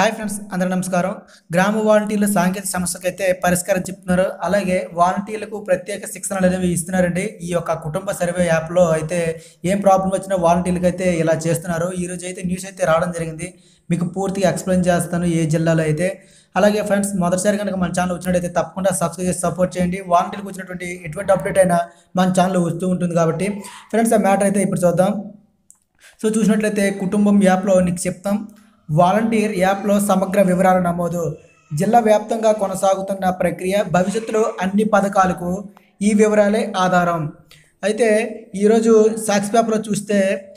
Hi friends, అందరూ నమస్కారం. గ్రామ వాలంటీర్ల సాంకేతిక సమస్యకైతే పరిష్కారం చెప్తున్నారు. అలాగే వాలంటీర్లకు ప్రత్యేక శిక్షణలు అనేవి ఇస్తున్నారండి. ఈ యొక్క కుటుంబ సర్వే యాప్లో అయితే ఏం ప్రాబ్లం వచ్చినా వాలంటీర్లకు అయితే ఇలా చేస్తున్నారు. ఈరోజు అయితే న్యూస్ అయితే రావడం జరిగింది. మీకు పూర్తిగా ఎక్స్ప్లెయిన్ చేస్తాను ఏ జిల్లాలో అయితే. అలాగే ఫ్రెండ్స్, మొదటిసారి కనుక మన ఛానల్ వచ్చినట్టయితే తప్పకుండా సబ్స్క్రైబ్ చేసి సపోర్ట్ చేయండి. వాలంటీర్లకు వచ్చినటువంటి ఎటువంటి అప్డేట్ అయినా మన ఛానల్ వస్తూ ఉంటుంది కాబట్టి ఫ్రెండ్స్, ఆ మ్యాటర్ అయితే ఇప్పుడు చూద్దాం. సో చూసినట్లయితే కుటుంబం యాప్లో నీకు చెప్తాం. వాలంటీర్ యాప్లో సమగ్ర వివరాల నమోదు. జిల్లా వ్యాప్తంగా కొనసాగుతున్న ప్రక్రియ, భవిష్యత్తులో అన్ని పథకాలకు ఈ వివరాలే ఆధారం. అయితే ఈరోజు సాక్షి పేపర్లో చూస్తే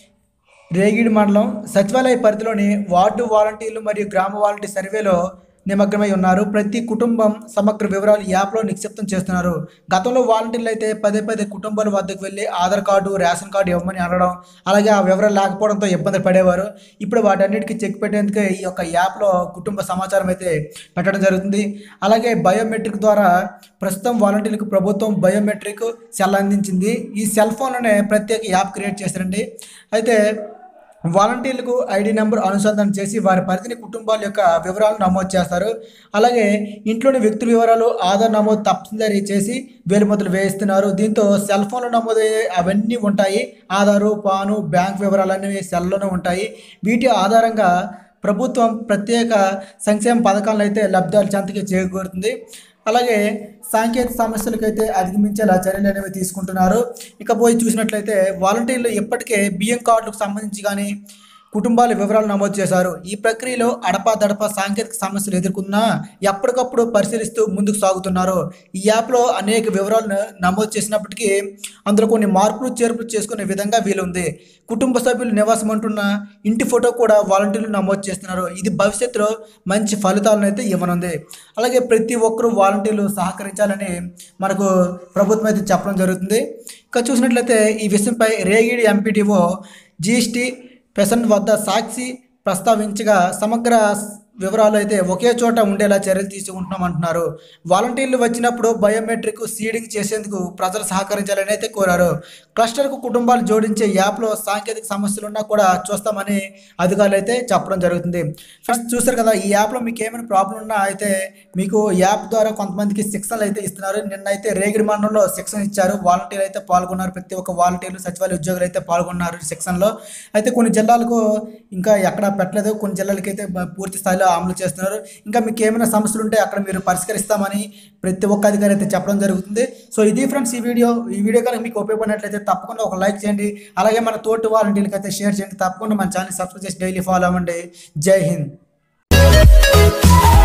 రేగిడి మండలం సచివాలయ పరిధిలోని వార్డు వాలంటీర్లు మరియు గ్రామ వాలంటీర్ సర్వేలో నిమగ్నమై ఉన్నారు. ప్రతి కుటుంబం సమగ్ర వివరాలు యాప్లో నిక్షిప్తం చేస్తున్నారు. గతంలో వాలంటీర్లు అయితే పదే కుటుంబాల వద్దకు వెళ్ళి ఆధార్ కార్డు, రేషన్ కార్డు ఇవ్వమని అనడం, అలాగే ఆ వివరాలు లేకపోవడంతో ఇబ్బంది పడేవారు. ఇప్పుడు వాటన్నిటికీ చెక్ పెట్టేందుకే ఈ యొక్క యాప్లో కుటుంబ సమాచారం అయితే పెట్టడం జరుగుతుంది. అలాగే బయోమెట్రిక్ ద్వారా ప్రస్తుతం వాలంటీర్లకు ప్రభుత్వం బయోమెట్రిక్ సెల్ అందించింది. ఈ సెల్ ఫోన్లోనే ప్రత్యేక యాప్ క్రియేట్ చేశారండి. అయితే వాలంటీర్లకు ఐడి నెంబర్ అనుసంధానం చేసి వారి పరిధిని కుటుంబాల యొక్క వివరాలను నమోదు చేస్తారు. అలాగే ఇంట్లోని వ్యక్తుల వివరాలు ఆధార్ నమోదు తప్పనిసరి చేసి వేలిముద్రలు వేయిస్తున్నారు. దీంతో సెల్ ఫోన్లో నమోదయ్యే అవన్నీ ఉంటాయి. ఆధారు, పాను, బ్యాంక్ వివరాలు అనేవి సెల్లోనే ఉంటాయి. వీటి ఆధారంగా ప్రభుత్వం ప్రత్యేక సంక్షేమ పథకాలను అయితే లబ్ధిదారుల చెంతకి చేకూరుతుంది. అలాగే సాంకేతిక సమస్యలకైతే అధిగమించేలా చర్యలు అనేవి తీసుకుంటున్నారు. ఇకపోయి చూసినట్లయితే వాలంటీర్లు ఇప్పటికే బియ్యం కార్డులకు సంబంధించి కానీ కుటుంబాల వివరాలు నమోదు చేశారు. ఈ ప్రక్రియలో అడపాదడపా సాంకేతిక సమస్యలు ఎదుర్కొన్నా ఎప్పటికప్పుడు పరిశీలిస్తూ ముందుకు సాగుతున్నారు. ఈ యాప్లో అనేక వివరాలను నమోదు చేసినప్పటికీ అందులో కొన్ని మార్పులు చేర్పులు చేసుకునే విధంగా వీలుంది. కుటుంబ సభ్యులు నివాసం అంటున్న ఇంటి ఫోటో కూడా వాలంటీర్లు నమోదు చేస్తున్నారు. ఇది భవిష్యత్తులో మంచి ఫలితాలను అయితే ఇవ్వనుంది. అలాగే ప్రతి ఒక్కరూ వాలంటీర్లు సహకరించాలని మనకు ప్రభుత్వం అయితే చెప్పడం జరుగుతుంది. ఇంకా చూసినట్లయితే ఈ విషయంపై రేగిడి ఎంపీటీఓ జీఎస్టీ పెసెంట్ వద్ద సాక్షి ప్రస్తావించగా సమగ్ర వివరాలు అయితే ఒకే చోట ఉండేలా చర్యలు తీసుకుంటున్నామంటున్నారు. వాలంటీర్లు వచ్చినప్పుడు బయోమెట్రిక్ సీడింగ్ చేసేందుకు ప్రజలు సహకరించాలని అయితే కోరారు. క్లస్టర్కు కుటుంబాలు జోడించే యాప్లో సాంకేతిక సమస్యలున్నా కూడా చూస్తామని అధికారులు అయితే చెప్పడం జరుగుతుంది. ఫస్ట్ చూస్తారు కదా, ఈ యాప్లో మీకు ఏమైనా ప్రాబ్లం ఉన్నా అయితే మీకు యాప్ ద్వారా కొంతమందికి శిక్షణలు అయితే ఇస్తున్నారు. నిన్న అయితే రేగిడి మండలంలో శిక్షణ ఇచ్చారు. వాలంటీర్లు అయితే పాల్గొన్నారు. ప్రతి ఒక్క వాలంటీర్లు, సచివాలయ ఉద్యోగులు అయితే పాల్గొన్నారు శిక్షణలో. అయితే కొన్ని జిల్లాలకు ఇంకా ఎక్కడా పెట్టలేదు, కొన్ని జిల్లాలకి అయితే పూర్తి స్థాయిలో అమలు చేస్తున్నారు. ఇంకా మీకు ఏమైనా సమస్యలు ఉంటే అక్కడ మీరు పరిష్కరిస్తామని ప్రతి ఒక్క అధికారి అయితే చెప్పడం జరుగుతుంది. సో ఇది ఫ్రెండ్స్ ఈ వీడియో కనుక మీకు ఉపయోగపడినట్లయితే తప్పకుండా ఒక లైక్ చేయండి. అలాగే మన తోటి వాలంటీర్లకు అయితే షేర్ చేయండి. తప్పకుండా మన ఛానల్ సబ్స్క్రైబ్ చేసి డైలీ ఫాలో అవ్వండి. జై హింద్.